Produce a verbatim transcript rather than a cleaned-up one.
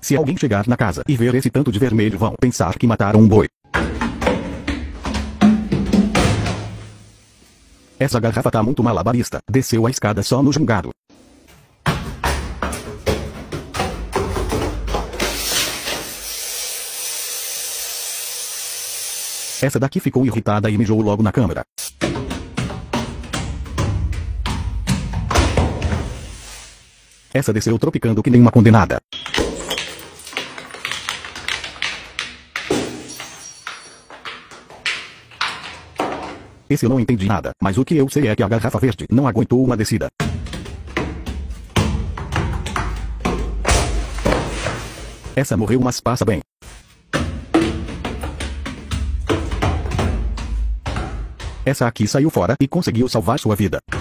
Se alguém chegar na casa e ver esse tanto de vermelho, vão pensar que mataram um boi. Essa garrafa tá muito malabarista. Desceu a escada só no jangado. Essa daqui ficou irritada e mijou logo na câmera. Essa desceu tropicando que nem uma condenada. Esse eu não entendi nada, mas o que eu sei é que a garrafa verde não aguentou uma descida. Essa morreu, mas passa bem. Essa aqui saiu fora e conseguiu salvar sua vida.